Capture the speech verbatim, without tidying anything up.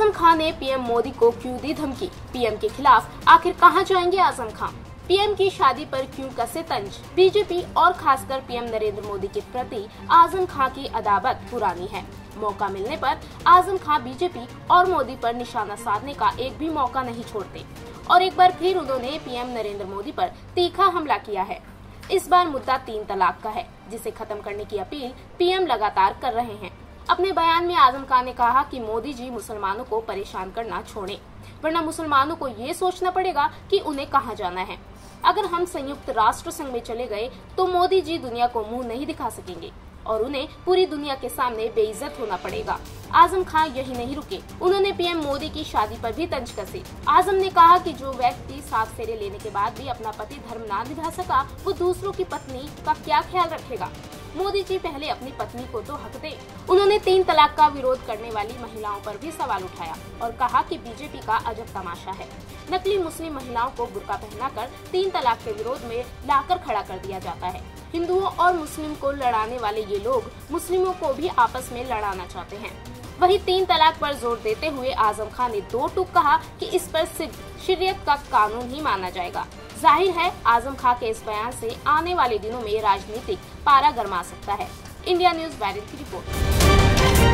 आजम खान ने पीएम मोदी को क्यों दी धमकी? पीएम के खिलाफ आखिर कहां जाएंगे आजम खान? पीएम की शादी पर क्यों कसे तंज? बीजेपी और खासकर पीएम नरेंद्र मोदी के प्रति आजम खान की अदावत पुरानी है। मौका मिलने पर आजम खान बीजेपी और मोदी पर निशाना साधने का एक भी मौका नहीं छोड़ते और एक बार फिर उन्होंने पीएम नरेंद्र मोदी पर तीखा हमला किया है। इस बार मुद्दा तीन तलाक का है, जिसे खत्म करने की अपील पीएम लगातार कर रहे हैं। अपने बयान में आजम खान ने कहा कि मोदी जी मुसलमानों को परेशान करना छोड़ें, वरना मुसलमानों को ये सोचना पड़ेगा कि उन्हें कहाँ जाना है। अगर हम संयुक्त राष्ट्र संघ में चले गए तो मोदी जी दुनिया को मुंह नहीं दिखा सकेंगे और उन्हें पूरी दुनिया के सामने बेइज्जत होना पड़ेगा। आजम खान यही नहीं रुके, उन्होंने पीएम मोदी की शादी पर भी तंज कसे। आजम ने कहा कि जो व्यक्ति सात फेरे लेने के बाद भी अपना पति धर्म ना निभा सका, वो दूसरों की पत्नी का क्या ख्याल रखेगा। मोदी जी पहले अपनी पत्नी को तो हक दे। उन्होंने तीन तलाक का विरोध करने वाली महिलाओं पर भी सवाल उठाया और कहा कि बीजेपी का अजब तमाशा है, नकली मुस्लिम महिलाओं को बुर्का पहनाकर तीन तलाक के विरोध में लाकर खड़ा कर दिया जाता है। हिंदुओं और मुस्लिम को लड़ाने वाले ये लोग मुस्लिमों को भी आपस में लड़ाना चाहते हैं। वहीं तीन तलाक पर जोर देते हुए आजम खान ने दो टूक कहा कि इस पर सिर्फ शरीयत का कानून ही माना जाएगा। जाहिर है आजम खान के इस बयान से आने वाले दिनों में राजनीतिक पारा गरमा सकता है। इंडिया न्यूज वायरल की रिपोर्ट।